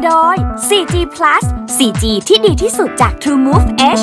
โดย 4G Plus 4G ที่ดีที่สุดจาก True Move Edge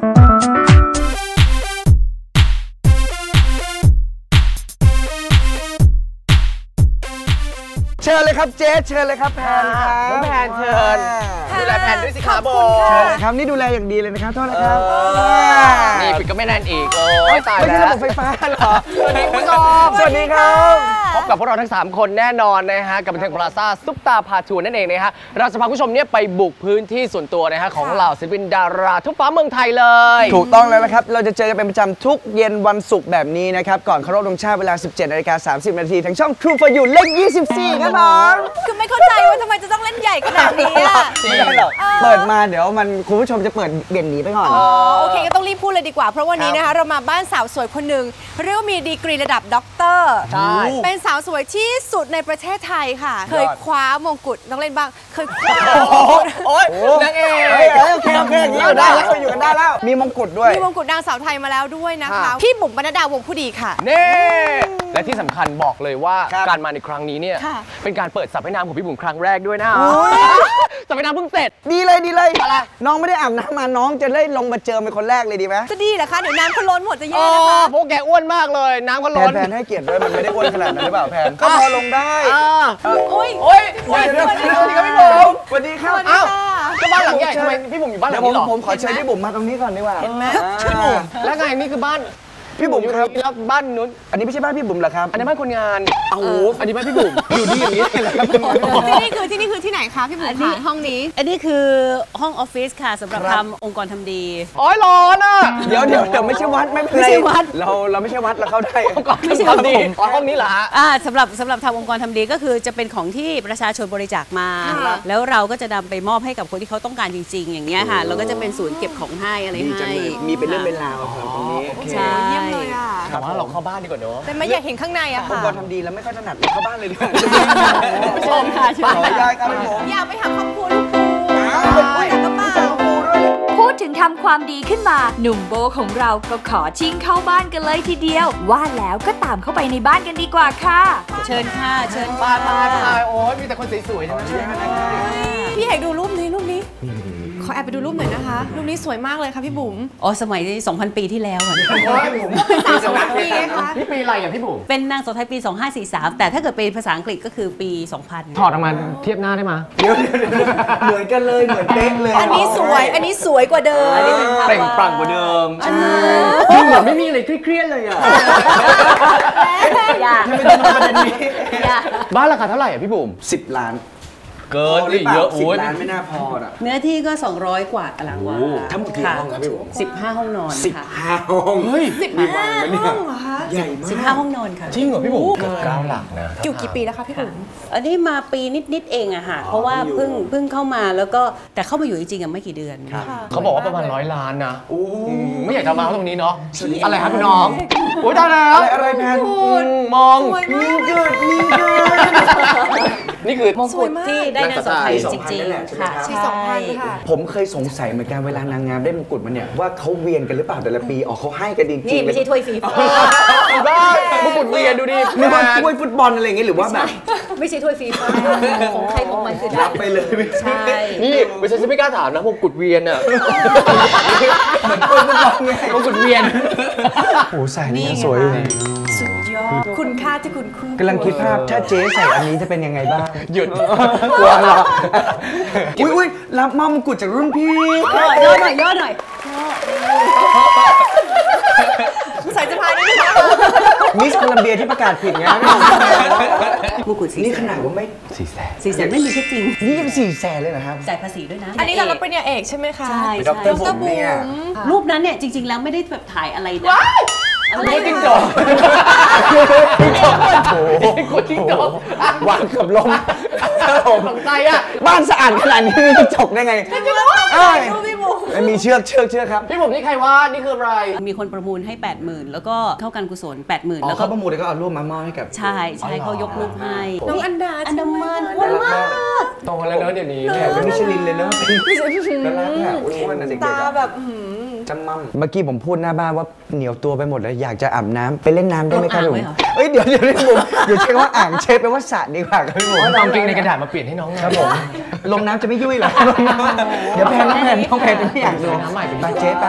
เชิญเลยครับเจ๊เชิญเลยครับแพนครับน้องแพนเชิญดูแลแพนด้วยสิครับโบครับนี่ดูแลอย่างดีเลยนะครับโทษนะครับนี่ปิดก็ไม่แน่นอีกโอ้ยตายแล้วไม่ใช่ระบบไฟฟ้าเหรอสวัสดีคุณผู้ชมสวัสดีครับพบกับพวกเราทั้ง3คนแน่นอนนะฮะกับบันเทิงพลาซ่าซุปตาพาทัวร์นั่นเองนะฮะเราจะพาคุณผู้ชมเนี่ยไปบุกพื้นที่ส่วนตัวนะฮะของเหล่าศิลปินดาราทุกฟ้าเมืองไทยเลยถูกต้องแล้วนะครับเราจะเจอกันเป็นประจำทุกเย็นวันศุกร์แบบนี้นะครับก่อนเคารพธงชาติเวลา 17:30 นาทีทางช่อง True for You เลข 24 ครับผมคือไม่เข้าใจว่าทำไมจะต้องเล่นใหญ่ขนาดนี้ไม่ได้หรอกเปิดมาเดี๋ยวมันคุณผู้ชมจะเปิดเด่นหนีไปก่อนโอเคก็ต้องรีบพูดเลยดีกว่าเพราะวันนี้นะคะเรามาบ้านสาวสวยคนหนึ่งเรียกว่ามีดีกรีระดับด็อกเตอร์เป็นสาวสวยที่สุดในประเทศไทยค่ะเคยคว้ามงกุฎต้องเล่นบ้างเคยคว้าโอ๊ยนางเอกโอเคอยู่ได้แล้วอยู่กันได้แล้วมีมงกุฎด้วยมีมงกุฎนางสาวไทยมาแล้วด้วยนะคะพี่บุ๋มปนัดดาวงผู้ดีค่ะนี่และที่สำคัญบอกเลยว่าการมาในครั้งนี้เนี่ยเป็นการเปิดสระว่ายน้ำของพี่บุ๋มครั้งแรกด้วยนะสระว่ายน้ำเพิ่งเสร็จดีเลยอะไรน้องไม่ได้อาบน้ำมาน้องจะได้ลงมาเจอเป็นคนแรกเลยดีไหมจะดีเหรอคะเดี๋ยวน้ำเขาล้นหมดจะแย่นะคะเพราะแกอ้วนมากเลยน้ำเขาล้นแพนให้เกียรติด้วยมันไม่ได้อ้วนขนาดนั้นหรือเปล่าแพนก็พอลงได้โอ้ยสวัสดีครับพี่บุ๋มสวัสดีครับอ้าวก็บ้านหลังใหญ่ทำไมพี่บุ๋มอยู่บ้านหลังนี้หรอผมขอเชิญพี่บุ๋มมาตรงนี้ก่อนดีกว่าเห็นไหมพี่บุ๋มแล้วไงนี่คือบ้านพี่บุ๋มครับแล้วบ้านนู้นอันนี้ไม่ใช่บ้านพี่บุ๋มเหรอครับอันนี้บ้านคนงานโอ้โหอันนี้บ้านพี่บุ๋มอยู่ดีอย่างนี้เลยครับที่นี่คือที่ไหนคะพี่บุ๋มคะห้องนี้อันนี้คือห้องออฟฟิศค่ะสำหรับทำองค์กรทำดีโอ้ยร้อนอ่ะเดี๋ยวไม่ใช่วัดไม่ใช่วัดเราไม่ใช่วัดเราเข้าได้องค์กรไม่ใช่ทำดีห้องนี้เหรอฮะสำหรับทำองค์กรทำดีก็คือจะเป็นของที่ประชาชนบริจาคมาแล้วเราก็จะนำไปมอบให้กับคนที่เขาต้องการจริงๆอย่างเงี้ยค่ะเราก็จะเป็นศูนย์เก็บของให้อะไรให้มีเป็นเรื่องเป็นราวครับตรงนี้ใช่เยี่ยมเลยอ่ะแต่ว่าเราเข้าบ้านดีกว่าเนอะแต่ไม่อยากเห็นข้างในอะค่ะองค์กรทำดีแล้วไม่ค่อยถนัดเข้าบ้านเลยดีกว่าชมค่ะชมอยากไปหาครอบครัวลูกปูอยากกลับบ้านพูดถึงทำความดีขึ้นมาหนุ่มโบของเราก็ขอชิงเข้าบ้านกันเลยทีเดียวว่าแล้วก็ตามเข้าไปในบ้านกันดีกว่าค่ะเชิญค่ะเชิญมาโอ้ยมีแต่คนสวยๆทั้งนั้นพี่อยากดูรูปนี้ขอแอบไปดูรูปหน่อยนะคะรูปนี้สวยมากเลยค่ะพี่บุ๋มสมัย 2,000 ปีที่แล้วค่ะปีไงคะนี่ปีอะไรอ่ะพี่บุ๋มเป็นนางสาวไทยปี 2543แต่ถ้าเกิดเป็นภาษาอังกฤษก็คือปี 2000 ถอดออกมาเทียบหน้าได้ไหมเดี๋ยวเหมือนกันเลยเหมือนเป๊ะเลยอันนี้สวยกว่าเดิมเปล่งปลั่งกว่าเดิมดูเหมือนไม่มีอะไรเครียดเลยอ่ะบ้านราคาเท่าไหร่อ่ะพี่บุ๋ม 10 ล้านเกินดิเยอะ 10 ล้านไม่น่าพออ่ะเนื้อที่ก็200กว่าตารางวาทั้งหมดกี่ห้องครับพี่บุ๋ม 15 ห้องนอน 15 ห้องเฮ้ย 15 ห้องเหรอคะใหญ่มาก 15 ห้องนอนค่ะจริงเหรอพี่บุ๋มเกือบ9 หลักนะอยู่กี่ปีแล้วคะพี่บุ๋มอันนี้มาปีนิดเองอะค่ะเพราะว่าเพิ่งเข้ามาแล้วก็แต่เข้ามาอยู่จริงๆไม่กี่เดือนเขาบอกว่าประมาณ100 ล้านนะไม่อยากจะมาตรงนี้เนาะอะไรครับพี่น้องโอ้ยได้แล้วอะไรแพนมองมีเกิดนี่คือมงกุฎที่ได้นางสาวไทยจริงๆค่ะใช่ค่ะผมเคยสงสัยเหมือนกันเวลานางงามได้มงกุฎมาเนี่ยว่าเขาเวียนกันหรือเปล่าแต่ละปีเขาให้กันจริงๆนี่ไม่ใช่ถ้วยฟรีได้มงกุฎเวียนดูดินึกว่าถ้วยฟุตบอลอะไรอย่างเงี้ยหรือว่าแบบไม่ใช่ถ้วยฟรีของใครของมันคือรับไปเลยใช่นี่ไม่ใช่ไม่กล้าถามนะมงกุฎเวียนอ่ะเหมือนถ้วยฟุตบอลไงมงกุฎเวียนโอ้ใส่นี่สวยเลยสุดยอดคุณค่าที่คุณคู่กำลังคิดภาพถ้าเจ๊ใส่อันนี้จะเป็นยังไงบ้างหยุดกลัวหรออุ้ยรับมงกุฎจากรุ่นพี่ย่อหน่อยใส่จะพายได้ไหมมิสโคลัมเบียที่ประกาศผิดไงมงกุฎนี่ขนาดว่าไม่ 400,000ไม่มีแค่จริงนี่ยัง400,000เลยเหรอครับจ่ายภาษีด้วยนะอันนี้เรารับปริญญาเอกใช่ไหมคะใช่ดร.บุ๋มเนี่ยรูปนั้นเนี่ยจริงๆแล้วไม่ได้แบบถ่ายอะไรนะอะไรจิ้งจกจิ้งจกวางกับลมตกใจอ่ะบ้านสะอาดขนาดนี้มีจิ้งจกได้ไงไม่มีเชือกครับพี่บุ๋มนี่ใครวาดนี่คืออะไรมีคนประมูลให้ 80,000แล้วก็เข้าการกุศล 80,000 แล้วเขาประมูลแล้วก็เอารูปมามอบให้กับใช่เขายกรูปให้น้องอันดามันอ้วนมากโตแล้วเนอะเดี๋ยวนี้แขกเป็นมิชลินเลยเนอะน่ารักอ่ะอ้วนๆนะเด็กๆตาแบบจำมั่มเมื่อกี้ผมพูดหน้าบ้านว่าเหนียวตัวไปหมดเลยอยากจะอาบน้ำไปเล่นน้ำได้ไหมครับพี่บุ๋มเอ้ยเดี๋ยวพี่บุ๋มเดี๋ยวเช็คว่าอ่างเช็คไปว่าสระดีกว่าครับพี่บุ๋มเอาจริงในกระดาษมาเปลี่ยนให้น้องครับผมลงน้ำจะไม่ยุ่ยเหรอเดี๋ยวแพนน้องแพนจะไม่อยากดูน้ำใหม่เป็นไปเจ๊ไป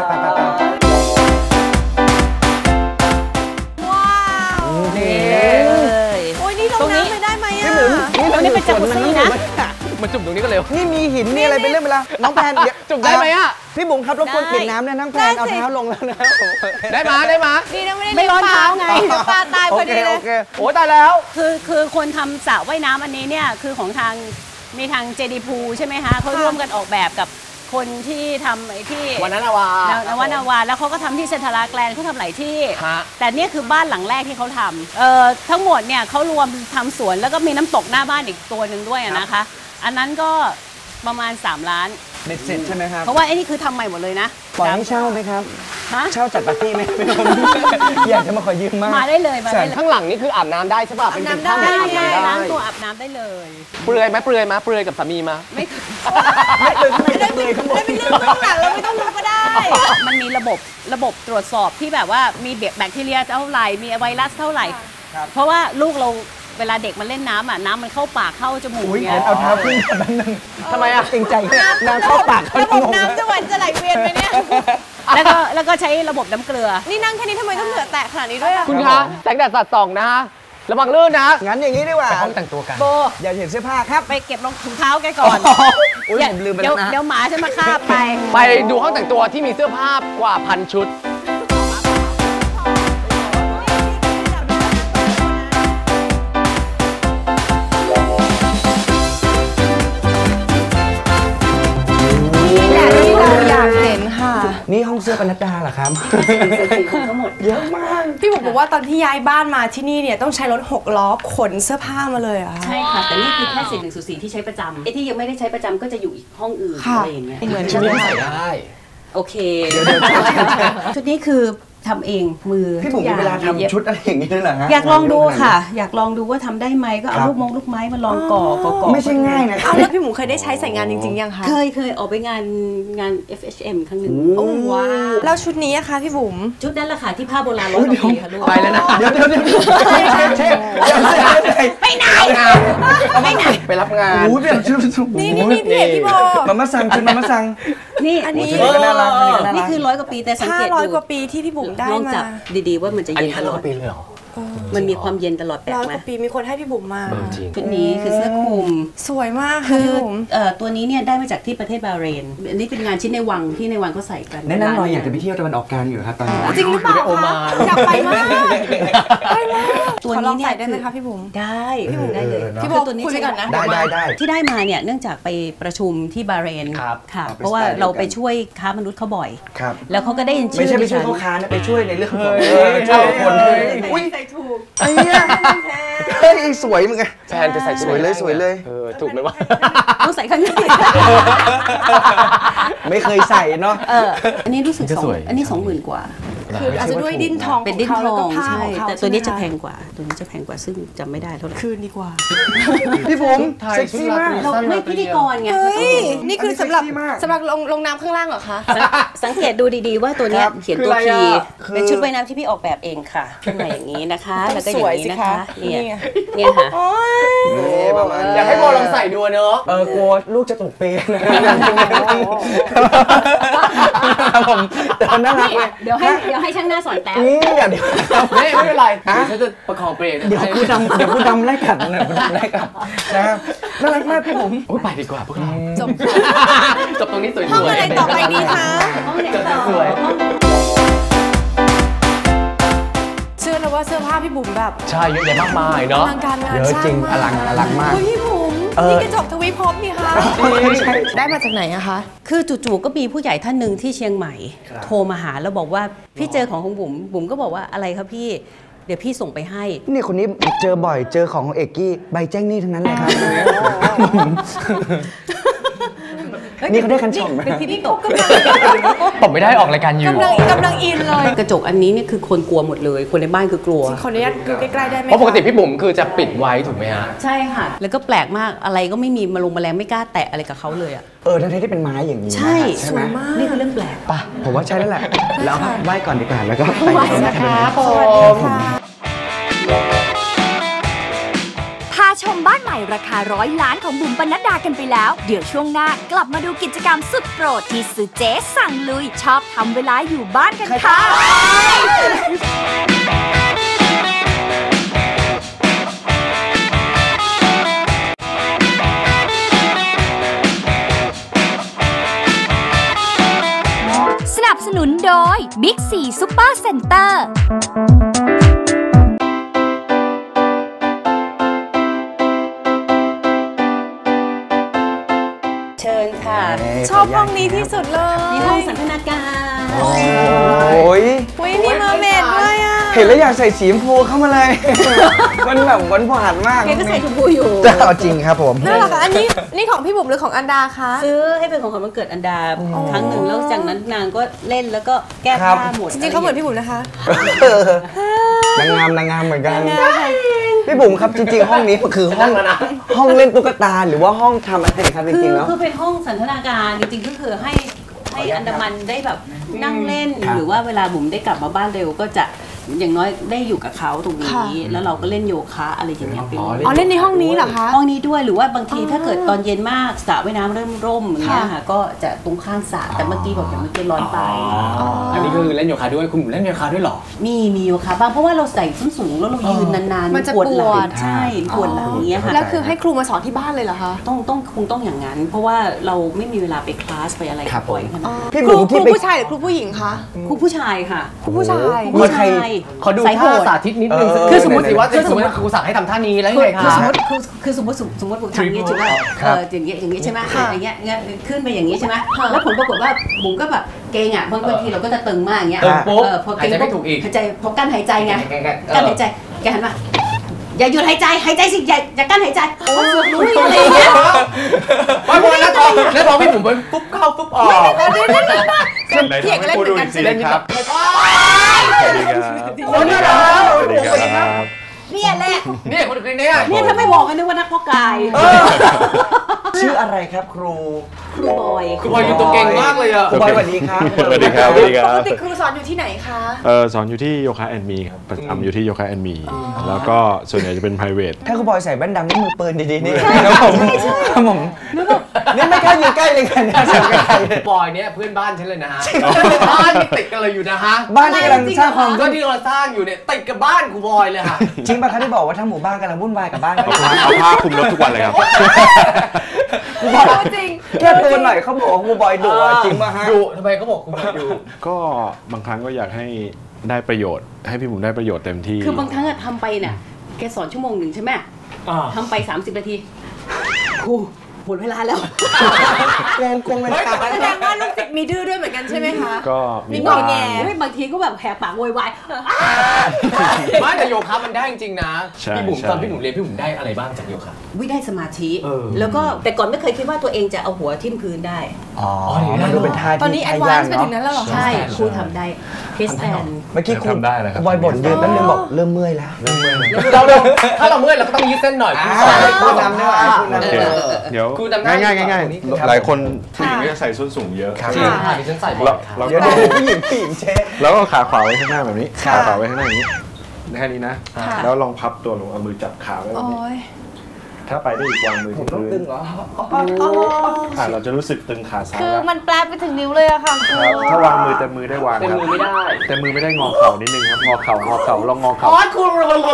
ว้าวนี่โอ้ยนี่ลงน้ำไปได้ไหมอ่ะนี่มันเป็นจักรุซี่นะมาจุ่มตรงนี้ก็เร็วนี่มีหินมีอะไรเป็นเรื่องเวลาน้องแพนเดี๋ยวจุ่มได้ไหมอะพี่บุ๋มครับรบกวนเปลี่ยนน้ำนะน้องแพนเอาเท้าลงแล้วนะได้มาได้มาดีนะไม่ได้ไม่ร้อนเท้าไงเดี๋ยวปลาตายพอดีเลยโอเคโอ้ตายแล้วคือคนทำสระว่ายน้ำอันนี้เนี่ยคือของทางมีทางเจดีพูใช่ไหมคะเขาร่วมกันออกแบบกับคนที่ทำไอ้ที่วันนั้นวานวาแล้วเขาก็ทำที่เซนทรัลแกลนด์เขาทำหลายที่ฮะแต่เนี่ยคือบ้านหลังแรกที่เขาทำทั้งหมดเนี่ยเขารวมทำสวนแล้วก็มีน้ำตกหน้าบ้านอีกตัวหนึ่งด้วยนะคะ อันนั้นก็ประมาณ3 ล้านเบ็ดเสร็จใช่ไหมครับเพราะว่าไอ้นี่คือทำใหม่หมดเลยนะปล่อยให้เช่าไหมครับฮะเช่าจัดปาร์ตี้ไหมพี่บุ๋มอยากจะมาขอยืมมากมาได้เลยมาได้เลยข้างหลังนี่คืออาบน้ำได้ใช่ป่ะเป็นท่าได้อาบน้ำได้ล้างตัวอาบน้ำได้เลยเปลือยไหมเปลือยมาเปลือยกับสามีมาไม่ไม่เลยข้างในจะเลยข้างบนได้เป็นเรื่องข้างหลังเราไม่ต้องรู้ก็ได้มันมีระบบตรวจสอบที่แบบว่ามีแบคทีเรียเท่าไหร่มีไวรัสเท่าไหร่ เพราะว่าลูกเราเวลาเด็กมันเล่นน้ำอ่ะน้ำมันเข้าปากเข้าจมูกอุ้ยเนี่ยเอาเท้าขึ้นแบบนั้นนึงทำไมอะเกรงใจน้ำเข้าปากเขาระบบงงน้ำจะหวันจะไหลเวียนไปเนี่ยแล้วก็ใช้ระบบน้ำเกลือนี่นั่งแค่นี้ทำไมต้องเหงื่อแตกขนาดนี้ด้วยอ่ะคุณคะแสงแดดสาดส่องนะฮะระวังลื่นนะงั้นอย่างนี้ดีกว่าไปห้องแต่งตัวกันโบอย่าเห็นเสื้อผ้าครับไปเก็บรองถุงเท้าแกก่อนอุ้ยผมลืมไปแล้วนะเดี๋ยวหมาจะมาคาบไปไปดูห้องแต่งตัวที่มีเสื้อผ้ากว่า1,000 ชุดที่เราอยากเห็นค่ะนี่ห้องเสื้อปนัดดาเหรอครับทั้งหมดเยอะมากพี่บุ๋มบอกว่าตอนที่ย้ายบ้านมาที่นี่เนี่ยต้องใช้รถ6 ล้อขนเสื้อผ้ามาเลยเหรอะใช่ค่ะ แต่นี่คือแค่4104ที่ใช้ประจำไอ้ที่ยังไม่ได้ใช้ประจำก็จะอยู่อีกห้องอื่นค่ะอะไรอย่างเงี้ยเหมือนชุดนี้ใส่ได้โอเคชุดนี้คือทำเองมือพี่บุ๋มมีเวลาทำชุดอะไรอย่างนี้ด้วยเหรอฮะอยากลองดูค่ะ อยากลองดูว่าทำได้ไหมก็เอาลูกไม้มาลองก่อไม่ใช่ง่ายนะเอาแล้วพี่บุ๋มเคยได้ใช้ใส่งานจริงๆยังคะเคยออกไปงาน FHM ครั้งหนึ่งโอ้ว้าวแล้วชุดนี้อะคะพี่บุ๋มชุดนั้นแหละค่ะที่ผ้าโบราณร้อยกว่าปีค่ะลูกไปแล้วนะเดี๋ยวเช็คไปไหนไปไหนไปรับงานโอ้ยเป็นชุดนี่พี่เอกพี่โบมามาสั่งชุดมาสั่งนี่อันนี้ชุดนี้ก็น่ารักอันนี้ก็น่ารักนี่คือ100 กว่าปีแต่สังเกตดู 500 กว่าปีที่พี่บุ๋มได้ลองมาจับดีๆว่ามันจะอันเย็นี้นตลอด 500 ปีเลยเหรอมันมีความเย็นตลอดแปลก 100 ไหมกว่าปีมีคนให้พี่บุ๋มมาจริงชุดนี้คือเสื้อคลุมสวยมากค่ะคือพี่บุ๋มตัวนี้เนี่ยได้มาจากที่ประเทศบาห์เรนอันนี้เป็นงานชิ้นในวังที่ในวังเขาใส่กันแนะนำหน่อยอยากจะไปเที่ยวตะวันออกกลางอยู่ครับตอนนี้จริงหรือเปล่าโอคะมานอยากไปมากไปมากตัวขอลนี้องเนี่ยใส่ได้ไหมคะพี่บุ๋มได้ได้เลยพี่โบคือตัวนี้คุยไปก่อนนะได้ที่ได้มาเนี่ยเนื่องจากไปประชุมที่บาห์เรนครับค่ะเอาไปเพราะว่าสไตล์เดียวกันเราไปช่วยค้ามนุษย์เขาบ่อยครับแล้วเขาก็ได้ยินชื่ไม่ใช่ไปช่วยดิฉันเขาค้านะไปช่วยในเรื่องของเช่าคนอุ้ยใส่ถูกไอ้เนี่ยเฮ้ยสวยมึงไงแฟนจะใส่ชุดสวยเลยสวยเลยถูกไหมวะต้องใส่ข้างในไม่เคยใส่เนาะอันนี้รู้สึกจะสวยอันนี้20,000 กว่าคืออาจจะด้วยดิ้นทองเป็นดิ้นของทเขาแล้วอก็งผ้าใช่ของเขาแต่ตัวนี้จะใช่แพไหมงกว่าตัวนี้จะแพงกว่าซึ่งจำไม่ได้เท่าไหร่คืนดีกว่าพี่บุ๋มถ่ายเซ็กซี่มากชุดเราไม่พิธีกรไงเฮ้ย นี่คือสำหรับอันนี้เซ็กซี่มากสำหรับลงน้ำข้างล่างเหรอคะสังเกตดูดีๆว่าตัวเนี้ยครับเขียนตัวคืออะไรพีอ่ะเป็นชุดว่ายน้ำที่พี่ออกแบบเองค่ะขึ้นมาอย่างนี้นะคะ แล้วก็อย่างนี้นะคะสวยสิคะเนี่ยเนี่ยค่ะโอ้ยนี่ประมาณอยากให้โบลองใส่ดูเนอะกลัวลูกจะตกเปรย์นะครับผมแต่มันน่ารักเลยเดี๋ยวให้ช่างหน้าสอนแป๊บนี่เดี๋ยวไม่เป็นไรฉันจะประคองเปรย์เดี๋ยวผู้ดำไล่กัดนะผู้ดำไล่กัดนะครับน่ารักมากพี่บุ๋มโอ้ยไปดีกว่าพวกเราจบจบตรงนี้สวยๆห้องอะไรต่อไปดีคะห้องไหนต่อสวยเชื่อแล้วว่าเสื้อผ้าพี่บุ๋มแบบใช่เยอะแยะมากมายเนาะอลังการงานเยอะสร้างจริงมากอลังมากเฮ้ยพี่บุ๋มเออนี่กระจกทวีภพนี่คะได้มาจากไหนอะคะคือจู่ๆก็มีผู้ใหญ่ท่านหนึ่งที่เชียงใหม่ โทรมาหาแล้วบอกว่าพี่เจอของบุ๋มบุ๋มก็บอกว่าอะไรครับพี่เดี๋ยวพี่ส่งไปให้นี่คนนี้เจอบ่อยเจอของเอกกี้ใบแจ้งหนี้ทั้งนั้นเลยครับนี่เขาได้คันช่องไหมเป็นที่พี่ตกผมไม่ได้ออกรายการอยู่กำลังอินเลยกระจกอันนี้เนี่ยคือคนกลัวหมดเลย คนในบ้านคือกลัวขออนุญาตดูใกล้ๆได้ไหมเพราะปกติพี่บุ๋มคือจะปิดไว้ถูกไหมฮะใช่ค่ะ แล้วก็แปลกมากอะไรก็ไม่มีมาลงแมลงไม่กล้าแตะอะไรกับเขาเลยอ่ะทั้งที่เป็นไม้อย่างนี้ใช่ใช่ไหมนี่คือเรื่องแปลกป่ะผมว่าใช่แล้วแหละ แล้วไหว้ก่อนดีกว่าแล้วก็ไปไหว้กันนะนะคะสวัสดีค่ะพาชมบ้านใหม่ราคา100 ล้านของบุ๋มปนัดดากันไปแล้ว เดี๋ยวช่วงหน้ากลับมาดูกิจกรรมสุดโปรดที่ซื้อเจ๊สั่งลุย ชอบทำเวลาอยู่บ้านกันค่ะ สนับสนุนโดย Big C Super Center เชิญค่ะชอบห้องนี้ที่สุดเลยนี่ห้องสันทนาการโอ้ยอุ้ยมีเมอร์เมดด้วยอ่ะเห็นแล้วอยากใส่สีชมพูเข้ามาเลย มันแบบหวานหวานมากแกก็ใส่ชมพูอยู่จะเอาจริงครับผมน่ารักอ่ะอันนี้นี่ของพี่บุ๋มหรือของอันดาคะซื้อให้เป็นของขวัญวันเกิดอันดาครั้งหนึ่งแล้วจากนั้นนางก็เล่นแล้วก็แก้ผ้าหมดจริงๆเขาเหมือนพี่บุ๋มนะคะนางงามเหมือนกันพี่บุ๋มครับจริงๆห้องนี้คือห้องเล่นตุ๊กตาหรือว่าห้องทำอะไรครับจริงๆแล้วคือเป็นห้องสันทนาการจริงๆก็คือให้อันดามันได้แบบนั่งเล่นครับหรือว่าเวลาบุ๋มได้กลับมาบ้านเร็วก็จะอย่างน้อยได้อยู่กับเขาตรงนี้ แล้วเราก็เล่นโยคะอะไรอย่างเงี้ยไปอ๋อเล่นในห้องนี้เหรอคะห้องนี้ด้วยหรือว่าบางทีถ้าเกิดตอนเย็นมากสระว่ายน้ำเริ่มร่มอย่างเงี้ยค่ะก็จะตรงข้างสระแต่เมื่อกี้บอกอย่างเมื่อกี้ร้อนไปอันนี้ก็คือเล่นโยคะด้วยคุณบุ๋มเล่นโยคะด้วยเหรอมีโยคะบ้างเพราะว่าเราใส่ส้นสูงแล้วเรายืนนานๆมันจะปวดหลัปวงดใช่ปวดหลังอย่างเงี้ยค่ะแล้วคือให้ครูมาสอนที่บ้านเลยเหรอคะคงต้องอย่างนั้น เพราะว่าเราไม่มีเวลาไปคลาสไปอะไรครับผมบ่อยขนาดนั้นพี่ครูบุ๋มครูที่ไปผู้ชายหรือครูผู้หญิงคะครูผู้ชายค่ะครูผู้ชายผู้ชายขอดูสายโหท่าดสาธิตนิดนึงคือสมมุติสิว่าคือสมมุติครูสั่งให้ทำท่านี้แล้วยังคือไงคือคะสมมติผมทำอย่างนี้ใช่ไหมครับอย่างเงี้ยใช่ไหมอย่างเงี้ยขึ้นไปอย่างนี้ใช่ไหมแล้วผลปรากฏว่าบุ๋มก็แบบเกรงอ่ะบางทีเราก็จะตึงมากอย่างเงี้ยตึงปุ๊บพอหายใจไม่ถูกอีกหายใจพอกั้นหายใจไงเออกั้นหายใจแกหันมาอย่าหยุดหายใจสิอย่ากั้นหายใจโอ้ยรู้อะไรอย่างเงี้ยไม่พอแล้วท้องพี่บุ๋มมันปุ๊บเข้าปุ๊บออกเถียงกันเล่นเหมือนกันเล่นแบบสวัสดีครับคนนี้เหรอสวัสดีครับเนี่ยแหละนี่คนนี้เนี่ยเนี่ยถ้าไม่บอกกันนึกว่านักเพาะกายชื่ออะไรครับครูครูบอยคุณบอยอยู่ตัวเก่งมากเลยอ่ะครูบอยสวัสดีครับสวัสดีครับสวัสดีคปรักบติครูสอนอยู่ที่ไหนคะสอนอยู่ที่โยคะแอนด์มีครับประจำอยู่ที่โยคะแอนด์มีแล้วก็ส่วนใหญ่จะเป็น private ถ้าครูบอยใส่แว่นดำนี่มือปืนดีๆนี่ครับผมครับผมนี่ไม่กล้าอยู่ใกล้เลยกันนะใส่ใกล้บอยเนี่ยเพื่อนบ้านฉันเลยนะฮะบ้านที่ติดกันเลยอยู่นะฮะบ้านที่กำลังสร้างความก็ที่เราสร้างอยู่เนี่ยติดกับบ้านครูบอยเลยค่ะจริงป่ะครับที่บอกว่าทั้งหมู่บ้านกำลังวุ่นวายกับบ้านเขาเอาผ้าคลุมรถทุกวันเลยครับครูบอยจริงแก้ตัวหน่อยเขาบอกว่าครูบอยดุอะจริงป่ะฮะดูทำไมเขาบอกครูบอยดูก็บางครั้งก็อยากให้ได้ประโยชน์ ให้พี่หมูได้ประโยชน์เต็มที่คือบางครั้งอะทำไปเนี่ยแกสอนชั่วโมงหนึ่งใช่ไหมทำไป30 นาทีครูหมดเวลาแล้วโกงเวลาแสดงว่าลูกศิษย์มีดื้อด้วยเหมือนกันใช่ไหมคะก็มีมีงอแงบางทีก็แบบแหกปากโวยวายไม่แต่โยคะมันได้จริงๆนะใช่พี่บุ๋มใช่ตอนพี่บุ๋มเรียนพี่บุ๋มได้อะไรบ้างจากโยคะวิได้สมาธิ แล้วก็แต่ก่อนไม่เคยคิดว่าตัวเองจะเอาหัวทิ่มพื้นได้อ๋อมันดูเป็นท่าที่ตอนนี้แอดวานซ์ไปถึงนั้นแล้วเหรอคะใช่ครูทำได้เทสแอนเมื่อกี้ครูทำได้เลยครับบอยบ่นยืนแป๊บนึงบอกเริ่มเมื่อยแล้วถ้าเราเมื่อยเราก็ต้องยืดเส้นหน่อยอ่าครูสอนให้ครูนำด้วยครูนำโอเคด้วยเดี๋ยวครูจำได้ง่ายครูๆง่ายครับๆหลายคนผู้หญิงก็จะใส่ส้นสูงเยอะจริงค่ะดิฉันใส่บ่อยค่ะแล้วเดี๋ยวก็เดี๋ยวผู้หญิงเชฟแล้วก็ขาขวาไว้ข้างหน้าแบบนี้ค่ะขาขวาไว้ข้างหน้าอย่างนี้แค่นี้นะค่ะแล้วลองพับตัวลงเอามือจับขาไว้แบบโอ้นี้ยถ้าไปได้อีกวางมือผมที่ต้องพื้ตึนงเหรอเราจะรู้สึกตึงขาซ้ายคือแล้วมันแปลไปถึงนิ้วเลยอะค่ะครูครับถ้าวางมือแต่มือได้วางเต็มครับมือไม่ได้แต่มือไม่ได้งอเข่านิดนึงครับงอเข่ลองงอเข่าอ๋อครู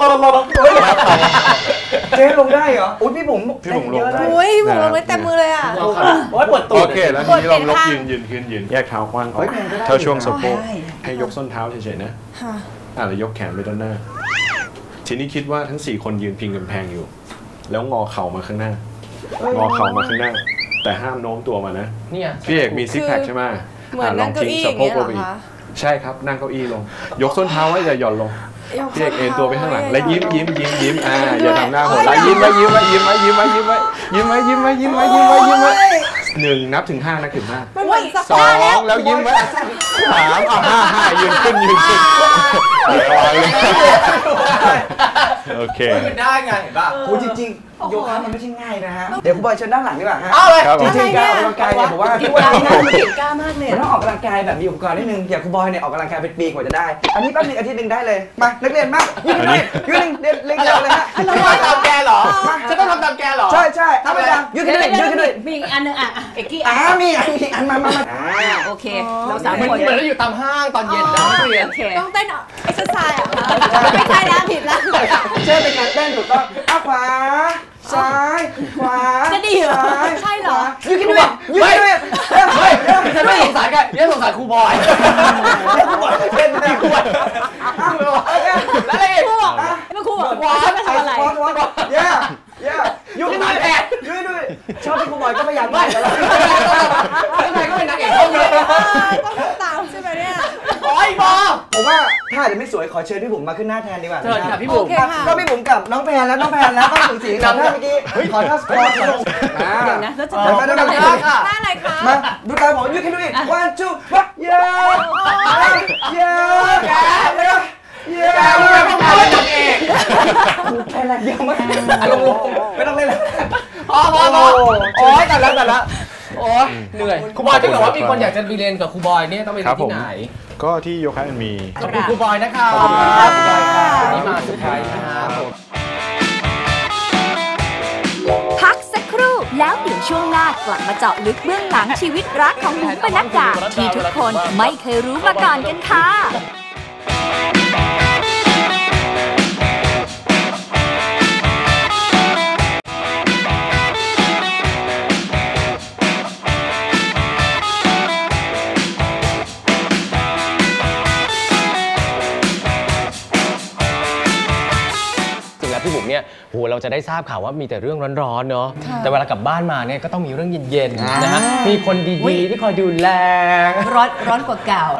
เจ๊ลงได้เหรอ อุ้ยพี่บุ๋มพี่บุ๋มลงได้โอ้ยผมลงไม่เต็มมือเลยอะโอ้ยปวดตูโอดเคแล้วทีนี้เราลกยืนขึ้นยืนแยกเท้ากว้างออกเท่าช่วงสะโพกให้ยกส้นเท้าเฉยๆนะค่ะแล้วยกแขนไปด้านหน้า ทีนี้คิดว่าทั้ง4คนยืนพิงกำแพงอยู่ แล้วงอเข่ามาข้างหน้า งอเข่ามาข้างหน้า แต่ห้ามโน้มตัวมานะเนี่ยพี่เอกมีซิกแพคใช่ไหมเหมือนนั่งเก้าอี้อย่างเงี้ยเหรอคะใช่ครับนั่งเก้าอี้ลง ยกส้นเท้าไว้อย่าหย่อนลงพี่เอกเอ็นตัวไปข้างหลังและยิ้มอย่าทำหน้าโหดร้ายยิ้มไว้ 1 นับถึง 5 นับถึง 5 มันเหมือนสัก 2 แล้วยิ้มไว้3 5 ยืนขึ้นโอเคมันได้ไงเห็นป่ะโอ้จริงๆโยคะมันไม่ใช่ง่ายนะฮะเดี๋ยวคุณบอยเชิญด้านหลังดีกว่าฮะเอาเลยครับจริงๆการออกกำลังกายเนี่ยผมว่าทุกวันนี้เก่งกล้ามากเลยมันต้องออกกำลังกายแบบมีอุปกรณ์นิดนึงอย่างคุณบอยเนี่ยออกกำลังกายเป็นปีกว่าจะได้ อันนี้แป๊บนึงอาทิตย์นึงได้เลยมานักเรียนมายืนหน่อยยืนหนึ่งเรียนเร็วเลยฮะฉันต้องทำตามแกเหรอฉันต้องทำตามแกเหรอใช่ใช่ทำไปตามยืนขึ้นด้วยยืนขึ้นด้วยมีอีกอันนึงเอกกี้มีอันมาโอเคเรา3 เหมือนคนเราอยู่ตามห้างตอนเย็นนะนักเรียนโอเคต้องเต้นเอ็กซ์ไซส์อ่ะไม่ใช่แล้วผิดแล้วเชื่อเป็นการเต้นถูกต้องขวาซ้ายขวาจะดีเหรอใช่เหรอยืนขึ้นด้วยยืนขึ้นด้วยเฮ้ยฉันไม่สงสารแกฉันสงสารครูบอยเต้นนะครูบอยแล้วอะไรอีกไม่ครูบอกว่าไม่ทำอะไรเย้ยืนขึ้นด้วยยืนด้วยชอบที่ครูบอยก็พยายามได้แล้วแล้วใครก็เป็นนางเอกช่องเลยต้องตามใช่ไหมเนี่ยโอ้ยบอผมว่าถ้าอาจจะไม่สวยขอเชิญพี่บุ๋มมาขึ้นหน้าแทนดีกว่าเชิญค่ะพี่บุ๋มโอเคค่ะก็พี่บุ๋มกับน้องแพนแล้วน้องแพนแล้วต้องสูสีขอท่าเมื่อกี้ขอท่าสปอร์ตเดี๋ยวนะแล้วจะมาหน้าอะไรคะมาดูตาผมยืดขึ้นด้วยวันจูวัดเย้เย้แกเย้แกรู้ไหมว่าเขาเป็นนางเอกแค่แรงเดียวมากลงไม่ต้องเล่นแล้วพอโอ้ยแต่ละโอ้ยเหนื่อยครูบอยถ้าเกิดว่ามีคนอยากจะไปเรียนกับครูบอยเนี่ยต้องไปเรียนที่ไหนก็ที่โยคะมีขอบคุณครูบอยนะคะขอบคุณครับครูบอยครับวันนี้มาสุดท้ายนะครับพักสักครู่แล้วเดี๋ยวช่วงหน้ากลับมาเจาะลึกเบื้องหลังชีวิตรักของบุ๋มปนัดดาที่ทุกคนไม่เคยรู้มาก่อนกันค่ะจริงแล้วพี่บุ๋มเนี่ยโหเราจะได้ทราบข่าวว่ามีแต่เรื่องร้อนๆเนาะแต่เวลากลับบ้านมาเนี่ยก็ต้องมีเรื่องเย็นๆนะฮะมีคนดีๆที่คอยดูแลร้อนกว่าเก่า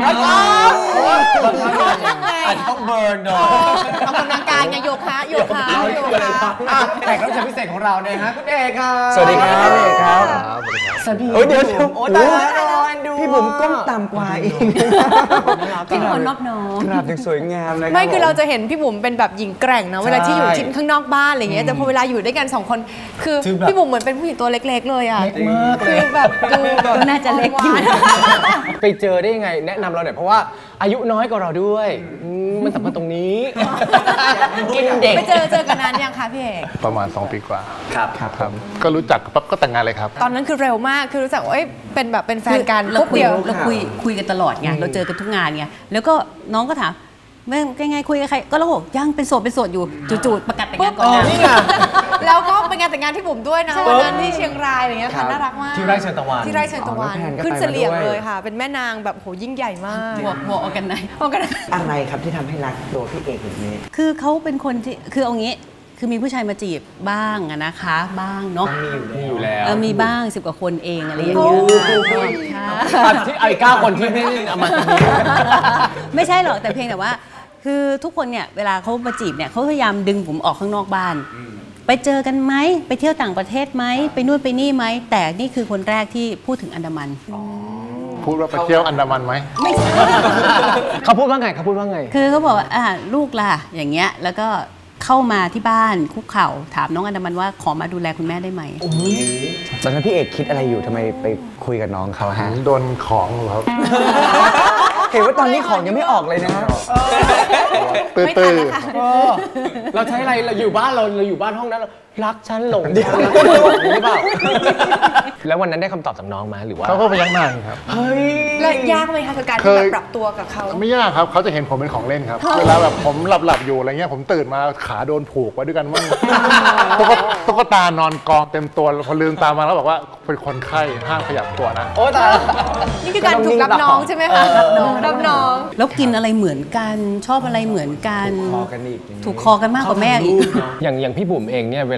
อาจจะต้องเบิร์นหน่อยออกกำลังกายไงโยคะแขกรับเชิญพิเศษของเราเนี่ยฮะคุณเอกครับสวัสดีครับเอกครับสวัสดีเดี๋ยวโอ้ตายพี่บุ๋มก้มต่ำกว่าอีกเป็นคนนอบน้อมกราบอย่างสวยงามนะครับไม่คือเราจะเห็นพี่บุ๋มเป็นแบบหญิงแกร่งนะเวลาที่อยู่ที่ข้างนอกบ้านอะไรอย่างเงี้ยแต่พอเวลาอยู่ด้วยกัน2 คนคือพี่บุ๋มเหมือนเป็นผู้หญิงตัวเล็กๆเลยอ่ะเล็กมากเลยคือแบบดูแบบน่าจะเล็กอยู่ไปเจอได้ยังไงแนะนำเราหน่อยเพราะว่าอายุน้อยกว่าเราด้วยมันสำคัญตรงนี้กินเด็กไปเจอกันนานยังคะพี่เอกประมาณ2 ปีกว่าครับครับก็รู้จักปั๊บก็แต่งงานเลยครับตอนนั้นคือเร็วมากคือรู้จักว่าเป็นแบบเป็นแฟนกันเราปุ๊บคุยเดียวเราคุยกันตลอดไงเราเจอกันทุกงานไงแล้วก็น้องก็ถามแม่ยังไงคุยกับใครก็เราบอกยังเป็นโสดอยู่จู่ๆประกาศแต่งงานก่อนนะนี่ไงแล้วก็เป็นงานแต่งงานพี่บุ๋มด้วยนะวันนั้นที่เชียงรายอะไรเงี้ยค่ะน่ารักมากที่ไร่เชิญตะวันที่ไร่เชิญตะวันขึ้นเสลี่ยงเลยค่ะ เป็นแม่นางแบบโหยิ่งใหญ่มากหัวออกกันไหนอะไรครับที่ทำให้รักตัวพี่เอกแบบนี้คือเขาเป็นคนที่คือเอางี้คือมีผู้ชายมาจีบบ้างอะนะคะบ้างเนาะมีอยู่แล้วมีบ้าง10 กว่าคนเองอะไรอย่างเงี้ยค่ะที่ไอ้9 คนที่ไม่เอามาตรงนี้ไม่ใช่หรอกแต่เพียงแต่ว่า คือทุกคนเนี่ยเวลาเขามาจีบเนี่ยเขาพยายามดึงผมออกข้างนอกบ้าน ไปเจอกันไหมไปเที่ยวต่างประเทศไหมไปนู่นไปนี่ไหมแต่นี่คือคนแรกที่พูดถึงอันดามันพูดว่าไปเที่ยวอันดามันไหมเขาพูดว่าไงคือเขาบอกว่าลูกล่ะอย่างเงี้ยแล้วก็เข้ามาที่บ้านคุกเข่าถามน้องอันดามันว่าขอมาดูแลคุณแม่ได้ไหมตอนนั้นพี่เอกคิดอะไรอยู่ทำไมไปคุยกับน้องเขาฮะโดนของครับเห็นว่าตอนนี้ของยังไม่ออกเลยนะตื้อไม่ทันแล้วค่ะเราใช้อะไรเราอยู่บ้านเราอยู่บ้านห้องนั้นเรารักฉันหลงฉันรักฉันหลงหรือเปล่าแล้ววันนั้นได้คำตอบจากน้องไหมหรือว่าเขาก็พยักหน้าครับแล้วยากไหมคะกับการที่แบบปรับตัวกับเขาไม่ยากครับเขาจะเห็นผมเป็นของเล่นครับ เวลาแบบผมหลับอยู่อะไรเงี้ยผมตื่นมาขาโดนผูกไว้ด้วยกันมั่งตุ๊กตานอนกองเต็มตัวพอลืมตามาแล้วบอกว่าเป็นคนไข้ห้ามขยับตัวนะโอ้ตายนี่คือการถูกรับน้องใช่ไหมคะรับน้องแล้วกินอะไรเหมือนกันชอบอะไรเหมือนกันคอกันอีกถูกคอกันมากกว่าแม่อีกอย่างพี่บุ๋มเองเนี่ยเวลา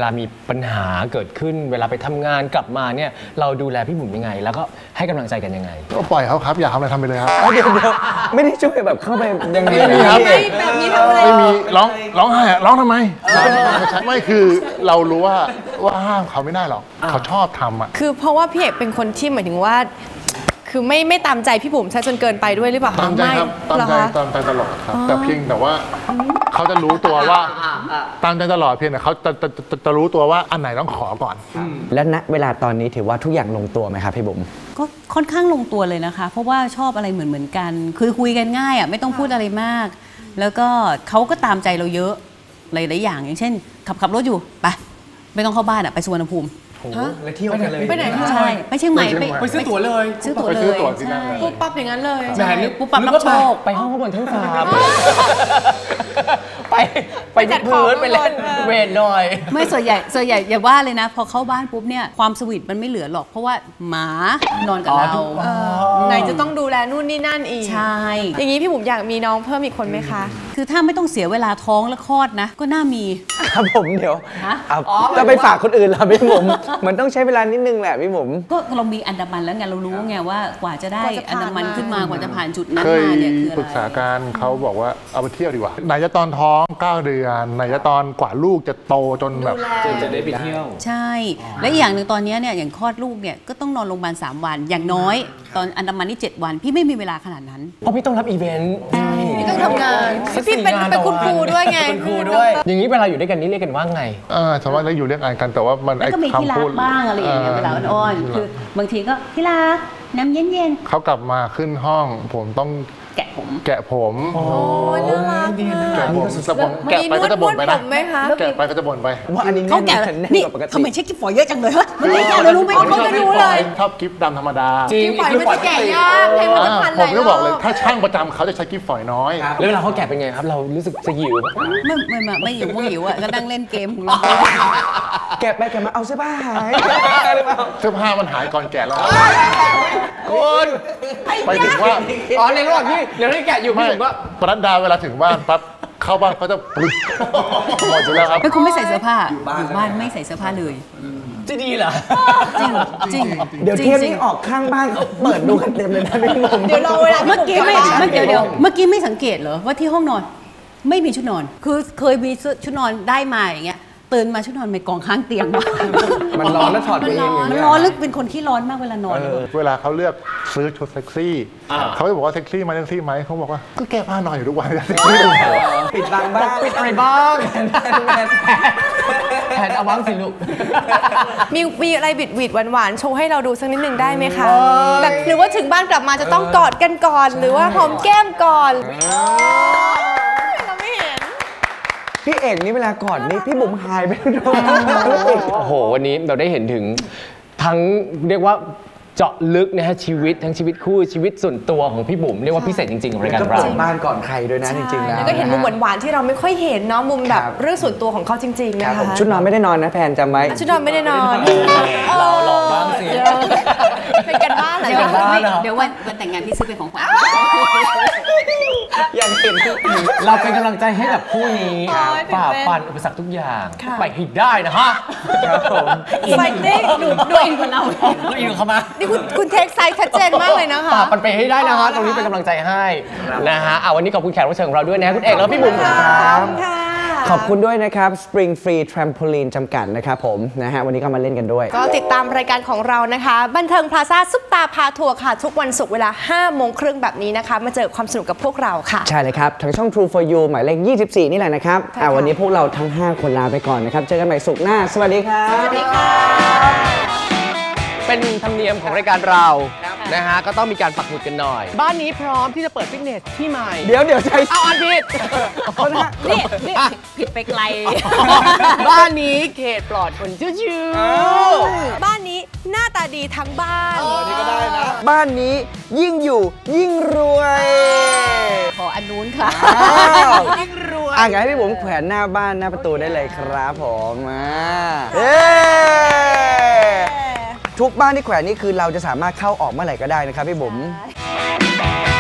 ลามีปัญหาเกิดขึ้น เวลาไปทำงานกลับมาเนี่ยเราดูแลพี่บุ๋มยังไง แล้วก็ให้กำลังใจกันยังไงก็ปล่อยเขาครับอยากทำอะไรทำไปเลยครับเดี๋ยวไม่ได้ช่วยแบบเข้าไปยังไงไม่มีครับแบบนี้ทำอะไรไม่มีร้องไห้อะร้องทำไมไม่คือเรารู้ว่าห้ามเขาไม่ได้หรอกเขาชอบทำอ่ะคือเพราะว่าพี่เอกเป็นคนที่หมายถึงว่า คือไม่ตามใจพี่บุ๋มซะจนเกินไปด้วยหรือเปล่าตามใจครับตามเหรอใจคะตามใจตลอดครับแต่เพียงแต่ว่าเขาจะรู้ตัวว่าตามใจตลอดเพียงแต่เขาจะรู้ตัวว่าอันไหนต้องขอก่อนและณเวลาตอนนี้ถือว่าทุกอย่างลงตัวไหมครับพี่บุ๋มก็ค่อนข้างลงตัวเลยนะคะ เพราะว่าชอบอะไรเหมือนกัน คือคุยกันง่ายอ่ะไม่ต้องพูดอะไรมาก แล้วก็เขาก็ตามใจเราเยอะหลายๆอย่างอย่างเช่น ขับรถอยู่ไปไม่ต้องเข้าบ้านอ่ะไปสุวรรณภูมิแล้วเที่ยวกันเลยไปไหนคะใช่ไปเชียงใหม่ไปซื้อตั๋วเลยซื้อตั๋วไปเลซื้อย ตั๋วที่นั่นใช่เลยปุ๊บปั๊บอย่างนั้นเลยใช่ปุ๊บปั๊บรับโชคไปห้องข้างบนทั้งฟ้าไปจัดพื้นไปเล่นเวทหน่อยไม่ส่วนใหญ่อย่าว่าเลยนะ พอเข้าบ้านปุ๊บเนี่ยความสวีทมันไม่เหลือหรอกเพราะว่าหมานอนกับเราไหนจะต้องดูแลนู่นนี่นั่นอีกใช่อย่างนี้พี่บุ๋มอยากมีน้องเพิ่มอีกคนไหมคะคือถ้าไม่ต้องเสียเวลาท้องและคลอดนะ ก็น่ามีครับผมเดี๋ยวฮะจะไปฝากคนอื่นเหรอพี่บุ๋มมันต้องใช้เวลานิดนึงแหละพี่บุ๋มก็เรามีอันดามันแล้วไงเรารู้ไงว่ากว่าจะได้กว่าจะอันผ่านดามันขึ้นมากว่าจะผ่านจุดนั้นเคยมาเนี่ยคืออะไรปรึกษาการเขาบอกว่าเอาไปเที่ยวดีกว่าไหนจะตอนท้อง9 เดือนไหนจะตอนกว่าลูกจะโตจนแบบจะได้ไปเที่ยวใช่ และอีกอย่างหนึ่งตอนนี้เนี่ยอย่างคลอดลูกเนี่ยก็ต้องนอนโรงพยาบาล3 วันอย่างน้อย ตอนอันดามันนี่7 วันพี่ไม่มีเวลาขนาดนั้นเพราะพี่ต้องรับอีเวนต์พี่ต้องทำงานพี่เป็นคุณครูด้วยไงเป็นครูด้วย อย่างนี้เวลาอยู่ด้วยกันนี่เรียกกันว่าไงสมมติเราอยู่เรียกกันแต่ว่ามันแล้วก็มีที่รักบ้างอะไรอย่างเงี้ยเวลาอ่อนๆคือบางทีก็ที่รักน้ำเย็นเขากลับมาขึ้นห้องผมต้องๆแกะผมแกะผมโอ้ยน่ารักแกะผมสบงแกะไปก็จะบ่นไปนะมีนวดผมไหมคะแกะไปก็จะบ่นไปว่าอันนี้เขาแกะแน่นนี่กว่าปกติทำไมเช็คกิ๊บฝอยเยอะจังเลยฮะมันไหนแกะเรารู้ไหมเขาจะรู้เลยชอบกิฟต์ดำธรรมดาจริงปล่อยมันจะแก่ยากให้มันจะพันหผลาม ยรก็อบบอกเลยถ้าช่างประจำเขาจะใช้กิฟต์ฝอยน้อยแล้วเวลาเขาแกะเป็นไงครับ เรารู้สึกสยิวไม่หิวไม่หิวอ่ะก็นั่งเล่นเกมของเราแกะไปแกะมาเอาเสื้อผ้าหายเสื้อผ้ามันหายก่อนแกะแล้วคุณไปถึงว่าอ๋อในระหว่างที่เดี๋ยวที่แกะอยู่พี่ไม่ผมก็ปนัดดาเวลาถึงบ้านปั๊บเข้าบ้านเขาจะปลุกหมดอยู่แล้วครับเป็นคนไม่ใส่เสื้อผ้าอยู่บ้านไม่ใส่เสื้อผ้าเลยจะดีเหรอจริงจริงเดี๋ยวเทปนี้ออกข้างบ้านเขาเปิดดูกันเต็มเลยนะพี่บุ๋มเดี๋ยวรอเวลาเมื่อกี้ไม่พี่บุ๋มกลับบ้านเดี๋ยวเมื่อกี้ไม่สังเกตเหรอว่าที่ห้องนอนไม่มีชุดนอน คือเคยมีชุดนอนได้มาอย่างเงี้ยตื่นมาชุดนอนไม่กองข้างเตียงมันร้อนแล้วถอดไปเองอย่างมันเงี้ยร้อนลึกเป็นคนที่ร้อนมากเวลานอนเวลาเขาเลือกซื้อชุดเซ็กซี่เขาจะบอกว่าเซ็กซี่ไหมเซ็กซี่ไหมเขาบอกว่าก็แก้ผ้านอนอยู่ทุกวันเซ็กซี่ตรงไหนวะปิดบังบ้างปิดอะไรบ้างแผนเอาบ้างสิลูกมีอะไรบิดหวิดหวานๆโชว์ให้เราดูสักนิดนึงได้ไหมคะแบบหรือว่าถึงบ้านกลับมาจะต้องกอดกันก่อน หรือว่าหอมแก้มก่อนเราไม่เห็นพี่เอกนี่เวลาก่อนนี่พี่บุ๋มหายไปด้วยโอ้โห วันนี้เราได้เห็นถึงทั้งเรียกว่าเจาะลึกนะฮะชีวิตทั้งชีวิตคู่ชีวิตส่วนตัวของพี่บุ๋มเรียกว่าพิเศษจริงๆของรายการก็เราเปิดบ้านก่อนใครด้วยนะจริงๆแล้วแล้วก็เห็นมุมหวานๆที่เราไม่ค่อยเห็นเนาะมุมแบบครับเรื่องส่วนตัวของเขาจริงๆคนะรับผคะมชุดนอนไม่ได้นอนนะแพนจำไว้ชุดนอนไม่ได้นอนเราลองบ้างสิเป็นกันบ้านเหรอเดี๋ยวบ้านเหรอเดี๋ยววันแต่งงานพี่ซื้อเป็นของขวัญอย่างเห็นเราเป็นกำลังใจให้กับคู่นี้โอ้ยฝ่าตื่นเต้นฟันอุปสรรคทุกอย่างค่ะไปให้ได้นะฮะครับผมไฟติ้งดูอินคนเราก็อินเข้ามานี่คุณเทคไซส์ชัดเจนมากเลยนะคะฝ่าฟันไปให้ได้นะฮะตรงนี้เป็นกำลังใจให้นะฮะวันนี้ขอบคุณแขกรับเชิญของเราด้วยนะคุณเอกแล้วพี่บุ๋มขอบคุณค่ะขอบคุณด้วยนะครับ Spring Free Trampoline จำกัดนะครับผมนะฮะวันนี้ก็มาเล่นกันด้วยก็ติดตามรายการของเรานะคะ บันเทิงพลาซ่าซุปตาพาทัวร์ค่ะ ทุกวันศุกร์เวลา 5:30 แบบนี้นะคะ มาเจอความสนุกกับพวกเราค่ะใช่เลยครับ ทางช่อง True for You หมายเลข 24 นี่แหละนะครับใช่ค่ะวันนี้พวกเราทั้ง 5 คนลาไปก่อนนะครับ เจอกันใหม่ศุกร์หน้า สวัสดีครับสวัสดีค่ะเป็นธรรมเนียมของรายการเรานะฮะก็ต้องมีการปักหมุดกันหน่อย บ้านนี้พร้อมที่จะเปิดฟิตเนสที่ใหม่เดี๋ยวใจเอาอันผิดนี่ผิดไปไกลบ้านนี้เขตปลอดคนชื่อบ้านนี้หน้าตาดีทั้งบ้านบ้านนี้ยิ่งอยู่ยิ่งรวยขออันนู้นค่ะยิ่งรวยงั้นให้พี่ผมแขวนหน้าบ้านหน้าประตูได้เลยครับผมเย้ทุกบ้านที่แขวนนี่คือเราจะสามารถเข้าออกเมื่อไหร่ก็ได้นะครับพี่บุ๋มใ